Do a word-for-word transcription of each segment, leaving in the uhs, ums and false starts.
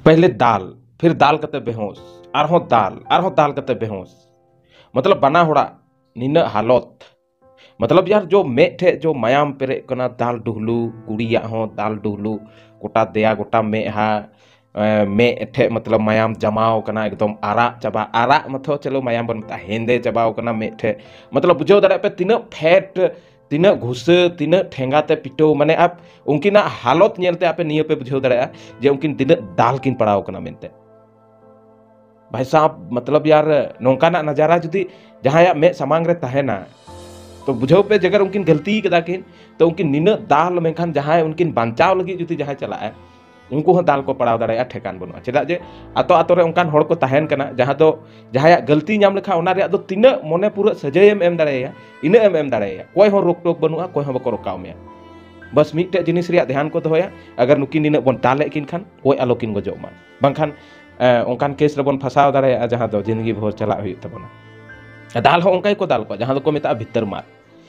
पहले दाल फिर दाल कते बेहोश आरहों दाल आरहों दाल कते बेहोश मतलब बना होड़ा निना हालत मतलब यार जो मेठे जो मायाम पेरे कना दाल डुहलू कुड़िया हो दाल डुहलू गोटा दया गोटा मेहा मे एठे मतलब मायाम जमाओ कना एकदम आरा चबा आरा मतलब चलो मायाम बन मता हेंदे चबाओ कना मेठे मतलब बुझो दाड़े पे तीना फैट तीना घुस तीना ठेंगाते पिटो माने आप उनकिना हालत नेलते आपे निये पे बुझो दाड़े जे उनकिन तीना दाल किन पड़ाओ कना मेनते भाई साहब मतलब यार नौकाना नजारा जुदी जहां मे समांग रे तहेना तो बुझो पे जगर उनकिन गलती कदा किन तो उनकिन निना दाल मेखान जहां उनकिन बांचाव लगी जुदी जहां चला है उनको हो दाल को पड़ाव दाड़े ठेकान बनुआ चेदा जे आतो आतो रे उनकान होड़ को तहेन कना जहां दो जहां गलती नाम लेखा ओना रे दो तिना मने पूरा सजायम एम दाड़ेया इना एम एम दाड़ेया कोई हो रोक टोक बनुआ कोई हो बको रोकाव मेया बस मिटे जिनिस रे ध्यान को दोया अगर नुकिन निना बन दाले किन खान कोई आलोकिन गजो मा बांखान उनकान केस रे बन फसाव दाड़ेया जहां दो जिंदगी भर चला हुई तबना दाल हो उनका को दाल को जहां दो को मेता भीतर मार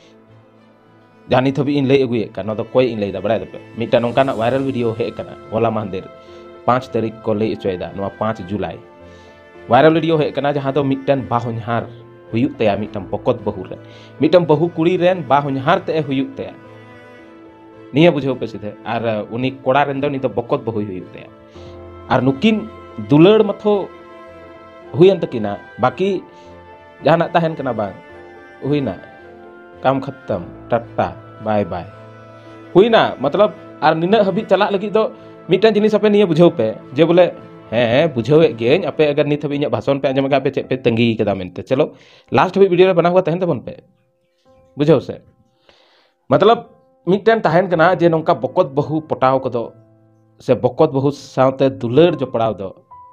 जानी थबी इन लई अगुए का न कोई इन लईदा बड़ा दपे मिटा नोंकाना वायरल वीडियो हे कना होला महदेर पाँच तारीख को लई चोयदा नवा पाँच जुलाई वायरल वीडियो हे कना जहां दो मिटन बाहुनहार हुयुक तया मिटन बकत बहु रे मिटन बहु कुड़ी रेन बाहुनहार ते हुयुक तया निया बुझो पे सीधे आर उनी कोड़ा रेन दो नि तो बकत बहु हुयुक तया आर नुकिन दुलड़ मथो हुयन तकिना बाकी जहां तहन कना बांग हुइना काम खत्म टाटा बाय बाय हुईना मतलब आर निना हबी चला लगी दो मिटन जिनिस आपे निये बुझाव पे जे बोले हैं बुझावे गेन आपे अगर नित हबी भाषण पे आंजम पे चेक पे तंगी कदा मेनते चलो लास्ट हबी वीडियो बना हुआ तहन तबन पे बुझाव से मतलब मिटन तहन कना जे नोंका बकत बहु पटाव कदो से बकत बहु साथे दुलड़ जो पड़ाव दो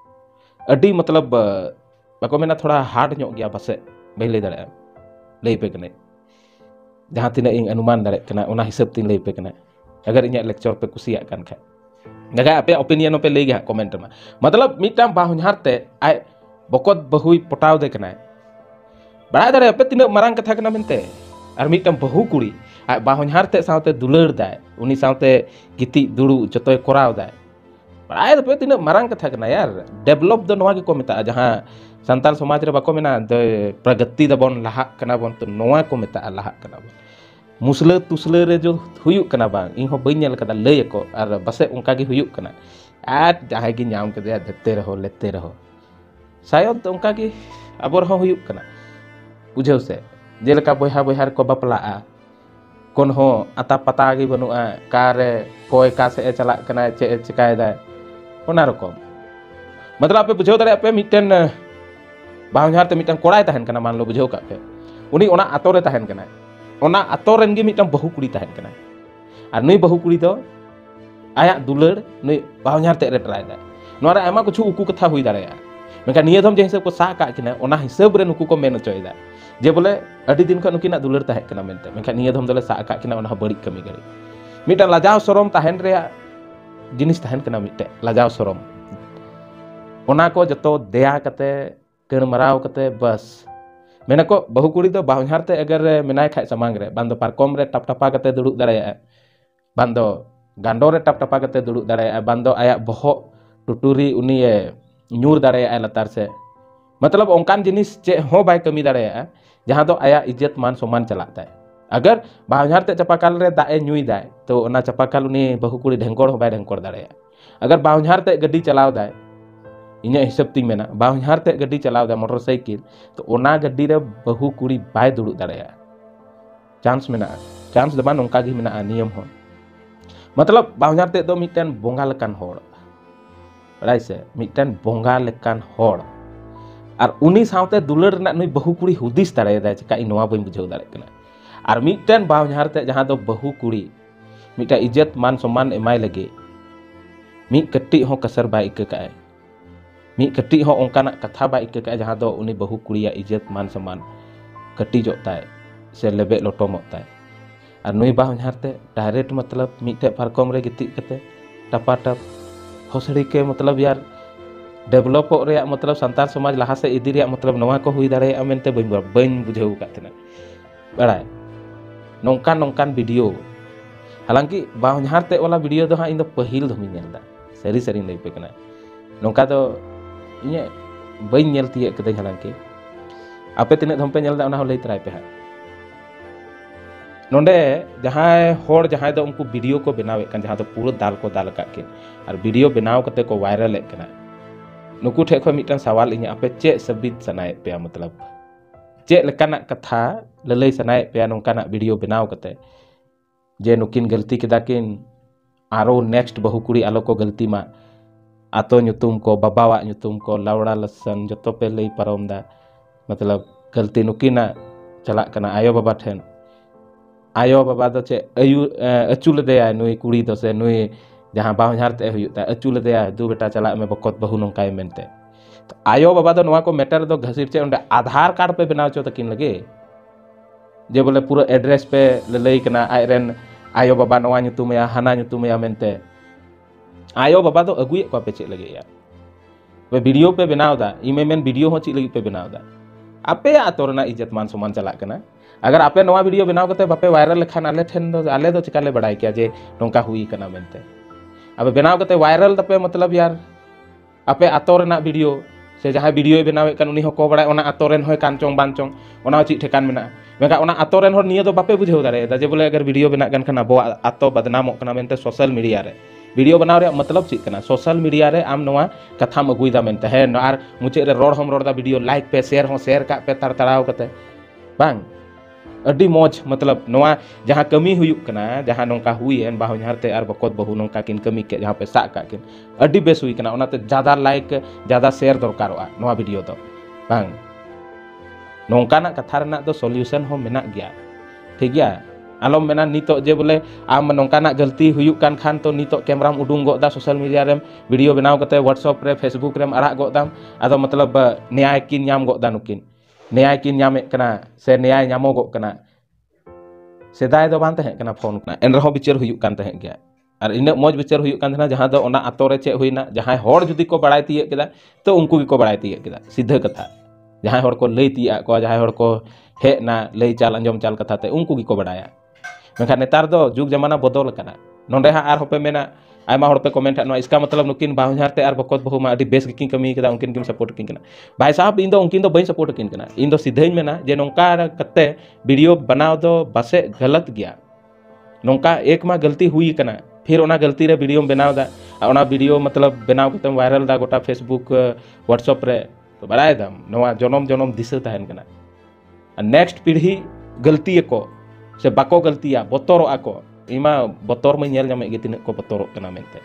अडी मतलब बाको मेना थोड़ा हार्ड ᱧᱚᱜ गया बसे बै लई दाड़े लई पे कने जहां तीना इन अनुमान दाड़े कना ओना हिसाब तीन लई पे कना अगर इन्या लेक्चर पे कुसिया कान खा जगह आपे ओपिनियन पे लई गे कमेंट में मतलब मिटाम बाहुनहार ते आय बकत बहुई पटाव दे कना बड़ा दाड़े आपे तीना मारांग कथा कना मेनते आर मिटाम बहु कुड़ी आय बाहुनहार ते साथे दुलड़ दाय उनी साथे गिति दुड़ू जतोय कोराव दाय बड़ा दपे तीना मारांग कथा कना यार डेवलप दो नवा के को मेता जहां संताल समाज रे बाको मेना प्रगति दबन लाहा कना बन तो नवा को मेता लाहा कना बन मुसला तुसला रे जो हुयुक कना बांग इन हो बई नेल कदा लई को आर बसे उनका गे हुयुक कना आज जहां गे नाम कदे देते रहो लेते रहो शायद तो उनका गे अबर हो हुयुक कना बुझाव से जेलका बयहा बयहार को बपला कोन हो आता पता गे बनुआ कारे कोय का से चला कना चे चिकाय दा ओना रकम मतलब आपे बुझाव दाड़े आपे मिटन बाहुनहार ते मिटन कोड़ाय तहन कना मान लो बुझाव का पे उनी ओना आतो रे तहन कना ओना आतो रेन गे मिटन बहु कुड़ी तहन कना आर नुई बहु कुड़ी दो आया दुलड़ नुई बाहुनहार ते रे ट्राय दा नोरा आमा कुछ उकु कथा हुई दाड़ेया मेका निये धम जे हिसाब को सा का किना ओना हिसाब रे नुकु को मेन चोयदा जे बोले अडी दिन ख नुकिना दुलड़ तहन कना मेनते मेका निये धम दले सा का किना ओना बड़ी कमी गरी मिटन लाजाव शरम तहन रे जिनिस तहन कना मिटे लाजाव शरम ओना को जतो दया कते कण मराव कते बस मेना को बहु कुड़ी दो बाहुनहार ते अगर मेनाय खाय समांग रे बांदो पारकम रे टप टपा कते दुड़ुब दाड़ेया बांदो गांडो रे टप टपा कते दुड़ुब दाड़ेया बांदो आया बहो टुटुरी उनी न्यूर दाड़ेया लतार से मतलब ओंकान जिनिस चे हो बाय कमी दाड़ेया जहां दो आया इज्जत मान सम्मान चलाता है अगर बाहुनहार ते चपाकाल रे दाए न्यूई दाय तो ओना चपाकाल उनी बहु कुड़ी ढेंकोड़ हो बाय ढेंकोड़ दाड़ेया अगर बाहुनहार ते गड्डी चलाव दाय इन्या हिसाब ती मेना बाहुनहार ते गड्डी चलाव दा मोटरसाइकिल तो ओना गड्डी रे बहु कुड़ी बाय दुड़ुब दाड़ेया चांस मेना चांस दबा नोंका गी मेना नियम हो मतलब बाहुनहार ते दो मिटन बोंगा लेकान होड़ बड़ाय से मिटन बोंगा लेकान होड़ आर उनी साथे दुलड़ रना नुई बहु कुड़ी हुदिस दाड़े दा चिका इ नवा बइन बुझाव दाड़े कना आर मिटन बाहुनहार ते जहां दो बहु कुड़ी मिटा इज्जत मान सम्मान एमाय लगे मी कट्टी हो कसर बाय इक काय मी कट्टी हो ओंकाना कथा बा इक का जहां दो उनी बहु कुड़िया इज्जत मान सम्मान कट्टी जोताय से लेबे लोटोमताय और नुई बाहुनहार ते डायरेक्ट मतलब मिटे पारकम रे गिति कते टपा टप हसड़ी के मतलब यार डेवलप रे मतलब संताल समाज लहा से इदी रे मतलब नवा को हुई दाड़े मेनते बइन बइन बुझाव का तना बड़ाय नोंकान नोंकान वीडियो हालांकि बाहुनहार ते वाला वीडियो दो हां इन दो पहिल धमी नेलदा सरी सरी लई पे कना नौका दो इᱧ बई नेल तिये कदे हालांकि आपे तिने धम पे नेल दा उना हो लई तराय पे हा नोंडे जहां होड़ जहां दो उनको वीडियो को बनावे कन जहां दो पूरा दाल को दाल का के और वीडियो बनाव कते को वायरल एक कना नुकु ठे खो मिटन सवाल इᱧ आपे चे सबित सनाए पे मतलब चे लेकाना कथा ललई सनाए पे नोंकाना वीडियो बनाव कते जे नुकिन गलती केदा किन आरो नेक्स्ट बहु कुड़ी आलो को गलती मा आतो nyutum को बाबावा nyutum को लावड़ा लसन जतो पे लई पारम दा मतलब गलती नुकिना चला कना आयो बाबा ठेन आयो बाबा दो चे अयु अचुल देया नुई कुड़ी दो से नुई जहां बावझार ते हुयुता अचुल देया दू बेटा चला में बकत बहु नोंकाय मेनते तो आयो बाबा दो नवा को मैटर दो घसीर चे उंडे आधार कार्ड पे बनाव चो तकिन लगे जे बोले पूरा एड्रेस पे लई कना आयरन आयो बाबा नवा nyutumया हाना nyutumया मेनते आयो बाबा दो अगुए को पे चे लगे यार वे वीडियो पे बनाव दा इमे मेन वीडियो हो ची लगी पे बनाव दा आपे आतोरना इज्जत मान सम्मान चला कना अगर आपे नवा वीडियो बनाव कते बापे वायरल लेखान आले ठेन दो आले दो चिकाले बड़ाई किया जे नोंका हुई कना मेनते अब बनाव कते वायरल तपे मतलब यार आपे आतोरना वीडियो से जहां वीडियो बनावे कन उनी हो को बड़ाय ओना आतोरेन होय कानचोंग बानचोंग ओना ची ठेकान मेना मेका ओना आतोरेन होर निया दो बापे बुझेव दारे दा जे बोले अगर वीडियो बना गन खाना बो आतो बदनामो कना मेनते सोशल मीडिया रे वीडियो बनाव रे मतलब ची कना सोशल मीडिया रे आम नवा कथाम अगुइदा मेनते है आर मुचे रे रोड हम रोड दा वीडियो लाइक पे शेयर हो शेयर का पे तरतराव कते बांग अड्डी मौज मतलब नवा जहां कमी हुयुक कना जहां नोंका हुई एन बाहु झारते आर बकोत बहु नोंका किन कमी के जहां पे सा का किन अड्डी बेस हुई कना ओनाते ज्यादा लाइक ज्यादा शेयर दरकारोआ नवा वीडियो दो बांग नोंकाना कथा रना दो सॉल्यूशन हो मेना गया ठीक गया आलम मेना नितो जे बोले आम नोंकाना गलती हुयुक कान खान तो नितो कैमराम उडुंग गोदा सोशल मीडिया रेम वीडियो बनाव कते व्हाट्सएप रे फेसबुक रेम अड़ा गोदाम आदो मतलब न्याय किन नाम गोदा नुकिन न्याय किन नामे कना से न्याय नामोगो कना सेदाय दो बान तहे कना फोन कना एन रहो बिचार हुयुक कान तहे गया और इन मौज बिचार हुयुक कान थना जहां दो ओना आतो रे चे हुइना जहां होड़ जुदी को बड़ाय तिये केदा तो उनको की को बड़ाय तिये केदा सीधा कथा जहां होड़ को लई तिया को जहां होड़ को हे ना लई चाल अंजम चाल कथा ते उनको की को बड़ाया मेखा नेतार दो जुग जमाना बदल कना नोंडे हा आर होपे मेना आयमा होड़ पे कमेंट नो इसका मतलब नुकिन बाहुझारते आर बकत बहु मा अडी बेस की कमी केदा उनकिन किन सपोर्ट किन कना भाई साहब इन दो उनकिन दो बई सपोर्ट किन कना इन दो सीधे मेना जे नोंका कते वीडियो बनाव दो बसे गलत गया नोंका एक मा गलती हुई कना फिर ओना गलती रे वीडियो बनाव दा ओना वीडियो मतलब बनाव कते वायरल दा गोटा फेसबुक व्हाट्सएप रे तो बड़ाय दम नवा जनम जनम दिसे तहन कना नेक्स्ट पीढ़ी गलती को से बाको गलतिया बतरो आको इमा बतर में नेल जामे गे तिने को बतरो कना मेनते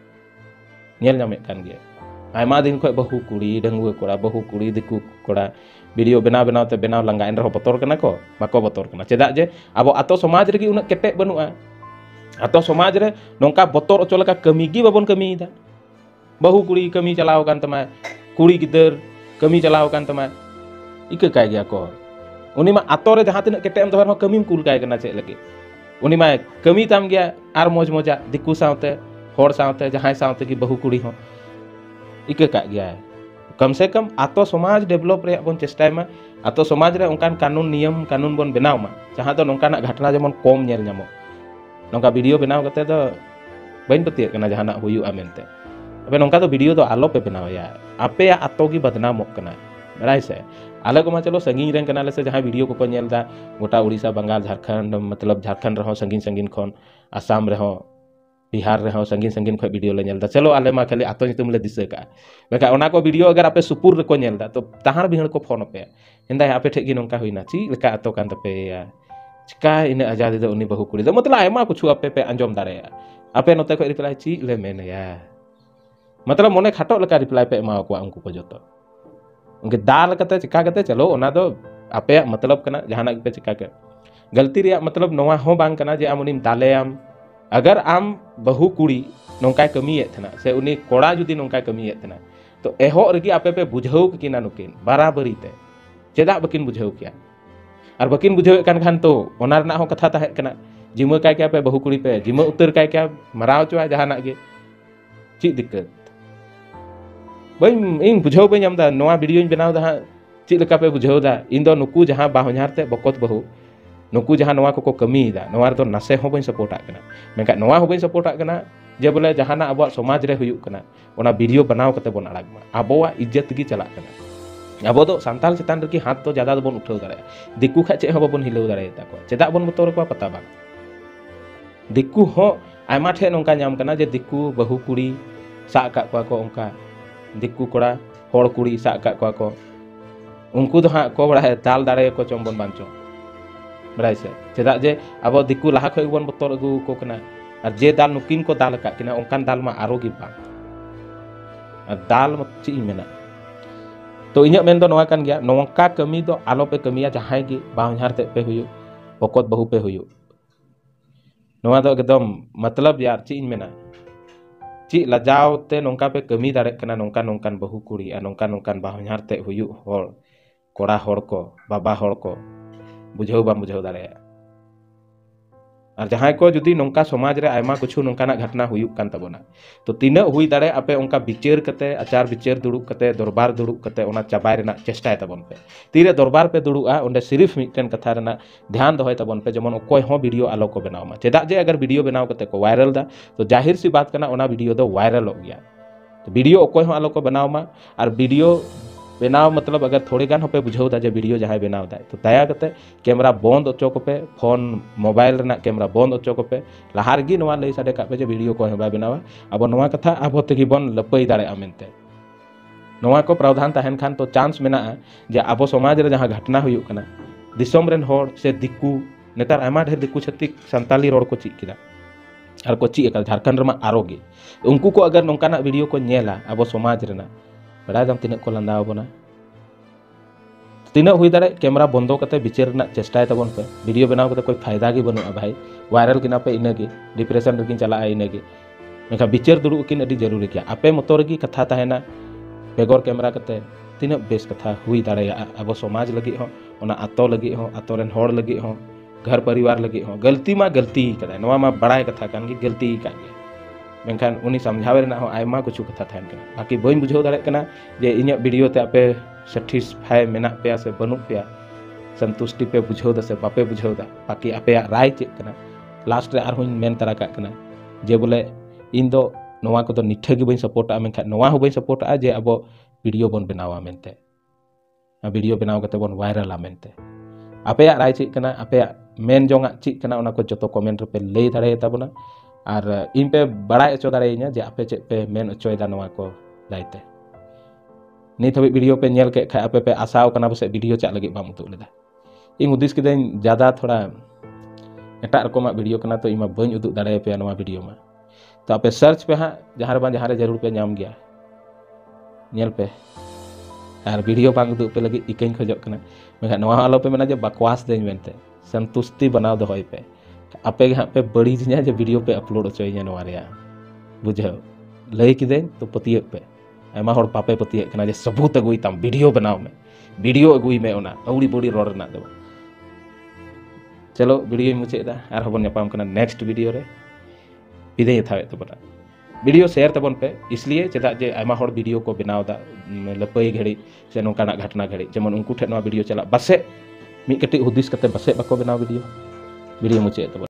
नेल जामे कान गे आयमा दिन को बहु कुड़ी डंगुए कोड़ा बहु कुड़ी दिकु कोड़ा वीडियो बना बनाव ते बनाव लंगा एन रहो बतर कना को बाको बतर कना चेदा जे आबो आतो समाज रे उना केटे बनुआ आतो समाज रे नोंका बतर ओचो लका कमी गी बाबन कमी दा बहु कुड़ी कमी चलाव कान तमा कुड़ी गिदर कमी चलाव कान तमा इके काय गया को उनी मा आतो रे जहां तिना केटे एम दोहर कमी कुल काय कना चे लगे उनी मा कमी ताम गया आर मौज मौजा दिकु सावते होड़ सावते जहां सावते की बहु कुड़ी हो इके का गया है कम से कम आतो समाज डेवलप रे बन चेष्टा मा आतो समाज रे उनकान कानून नियम कानून बन बनाव मा जहां तो नोंकाना घटना जेमन कम नेल नामो नोंका वीडियो बनाव कते दो बइन पतिये कना जहाना हुयु आमेनते अबे नोंका तो वीडियो दो आलो पे बनाव या आपे आतो की बदनाम कना बराई से आले को मा चलो संगीन रेन कनाले से जहां वीडियो को को नेल दा गोटा उड़ीसा बंगाल झारखंड मतलब झारखंड रहो संगीन संगीन खन आसाम रहो बिहार रहो संगीन संगीन खो वीडियो ले नेल दा चलो आले मा खाली आतो तुम ले दिसे का बेका ओना को वीडियो अगर आपे सुपुर रे को नेल दा तो तहार बिहण को फोन पे हिंदा आपे ठे की नोंका हुइना ची लेका आतो कान तपे या चिका इन आजादी दो उनी बहु कुड़ी दो मतलब आयमा कुछ आपे पे अंजम दारे आपे नोते को रिप्लाई ची ले मेन या मतलब मोने खाटो लेका रिप्लाई पे मा को उनको को जतो उनके दाल कते चिका कते चलो ओना दो आपे मतलब कना जहाना पे चिका के गलती रे मतलब नोवा हो बांग कना जे आम उनी दाले आम अगर आम बहु कुड़ी नोंका कमीये थना से उनी कोड़ा जुदी नोंका कमीये थना तो एहो रगी आपे पे बुझाऊ किना नुकिन बराबरी ते चेदा बकिन बुझाऊ किया और बकिन बुझाऊ कान खान तो ओना रना हो कथा ताहे कना जिमा काय क्या पे बहु कुड़ी पे जिमा उतर काय क्या मराव चवा जहाना गे ची दिक्कत बई इन बुझाऊ बई आमदा नोवा वीडियो बनाव दा ची लका पे बुझाऊ दा इन दो नुकु जहां बाहुझारते बकत बहु नुकु जहाँ नवा को कमीदा नवा रे तो नासे हो बई सपोर्ट आकना मेनखा नवा हो बई सपोर्ट आकना जे बोले जहाना अब समाज रे हुयुक कना ओना वीडियो बनाव कते बोन आड़ाग मा आबोवा इज्जत गी चला कना अब तो सांताल चेतान रे हाथ तो ज्यादा बोन उठाव दाड़े दिकु खा चे हो बाबन हिलाव दाड़े ताको चेदा बोन बतोर को पता बा दिकु हो आयमा ठे नोंका नाम कना जे दिकु बहु कुड़ी सा का को ओंका दिकु कोड़ा होड़ कुड़ी सा का को उनको तो हाँ को बड़ा है दाल दाड़े को चों बन बांचो बड़ा से चेदा जे अब दिकु लाहा खय बन बतोर अगु को कना और जे दाल नुकिन को दाल का किना ओंकान दाल मा आरो गी बा और दाल म ची मेना तो इᱧ मेन दो नवा कान गया नोंका कमी दो आलो पे कमिया जहां गी बावहार ते पे हुयु बकत बहु पे हुयु नवा दो एकदम मतलब यार ची मेना ची लजाव ते नोंका पे कमी दाड़े कना नोंका नोंकान बहु कुड़ी और नोंका नोंकान बावहार ते हुयु होड़ कोड़ा होड़ को बाबा होड़ को बुझाव बा बुझाव दाड़े और जहां को जुदी नोंका समाज रे आयमा कुछु नोंकाना घटना हुयुक कान तबोना तो तीना हुई दाड़े आपे उनका विचार कते आचार विचार दुड़ुब कते दरबार दुड़ुब कते ओना चाबाय रेना चेष्टाय तबन पे तीरे दरबार पे दुड़ुआ ओंडे सिर्फ मिटन कथा रेना ध्यान दोहय तबन पे जेमन ओकोय हो वीडियो आलो को बनाव मा चेदा जे अगर वीडियो बनाव कते को वायरल दा तो जाहिर सी बात कना ओना वीडियो दो वायरल हो गया तो वीडियो ओकोय हो आलो को बनाव मा और वीडियो बनाव मतलब अगर थोड़े गान पे बुझाव दा जे वीडियो जहां बनाव दा तो दया कते कैमरा बंद अचो को पे फोन मोबाइल रेना कैमरा बंद अचो को पे लहार गी नवा लई साडे का पे जे वीडियो को हबा बनावा अब नवा कथा अब तेगी बन लपई दाड़े आमेनते नवा को प्रावधान तहन खान तो चांस मेना जे अब समाज रे जहां घटना हुयुक कना दिसोम रेन होड़ से दिकु नेतार आयमा ढेर दिकु छतिक संताली रोड को चीक किदा और को चीक का झारखंड रमा आरोगे उनको को अगर नोंकाना वीडियो को नेला अब समाज रेना बड़ा दम तिना को लंदाव बना तीना हुई दाड़े कैमरा बंदो कते विचार रना चेष्टाय तबन पे वीडियो बनाव कते कोई फायदा गी बनुआ भाई वायरल किना पे इनगे डिप्रेशन रकिन चला इनगे मेखा विचार दुड़ु किन अडी जरूरी क्या आपे मोtor गी कथा ताहेना बेगोर कैमरा कते तीना बेस कथा हुई दाड़े अब समाज लगी हो ओना आतो लगी हो आतो रेन होड़ लगी हो घर परिवार लगी हो गलती मा गलती कदा नवा मा बड़ाय कथा कान गी गलती का गया मेनखान उनी समझावे रेना हो आयमा कुछ कथा थान कना बाकी बइन बुझाव दाड़े कना जे इन्या वीडियो ते आपे सेटिस्फाई मेना पे से बनु पे संतुष्टि पे बुझाव दा से बापे बुझाव दा बाकी आपे राय चे कना लास्ट रे आर हुन मेन तरा का कना जे बोले इन दो नवा को तो निठे गी बइन सपोर्ट आ मेनखान नवा हो बइन सपोर्ट आ जे अब वीडियो बन बनावा मेनते वीडियो बनाव कते बन वायरल आ मेनते आपे राय चे कना आपे मेन जोंगा ची कना ओना को जतो कमेंट पे लई दाड़े ताबोना और इन पे बड़ाय अचो दाड़ेइना जे आपे चे पे मेन अचोयदा नवा को दायते नित हबी वीडियो पे नेल के खाय आपे पे आसाव कना बसे वीडियो चाक लगी बाम उदुग लेदा इन हुदिस किदेन ज्यादा थोड़ा एटा रकम वीडियो कना तो इमा बइन उदुग दाड़े पे नवा वीडियो मा तो आपे सर्च पे हाँ जहां रे जहां रे जरूर पे नाम गया नेल पे और वीडियो बांग उदुग पे लगी इकइन खोजक कना मेखा नवा आलो पे मेना जे बकवास देन मेनते संतुष्टि बनाव दोहय पे आपे हाँ पे बड़ी जिना जे वीडियो पे अपलोड अचोइया नवा रे बुझाव लई किदेन तो पतियक पे आयमा होड़ पापे पतियक कना जे सबूत अगुई ताम वीडियो बनाव में वीडियो अगुई में ओना अउड़ी बड़ी रोड रना दो चलो वीडियो मुचे दा आर हबन नेपाम कना नेक्स्ट वीडियो रे विदाय थावे तबना वीडियो शेयर तबन पे इसलिए चेदा जे आयमा होड़ वीडियो को बनाव दा लपई घड़ी से नोंकाना घटना घड़ी जेमन उनको ठे नवा वीडियो चला बसे मी कटी हुदिस कते बसे बको बनाव वीडियो वीडियो मुचे तबन।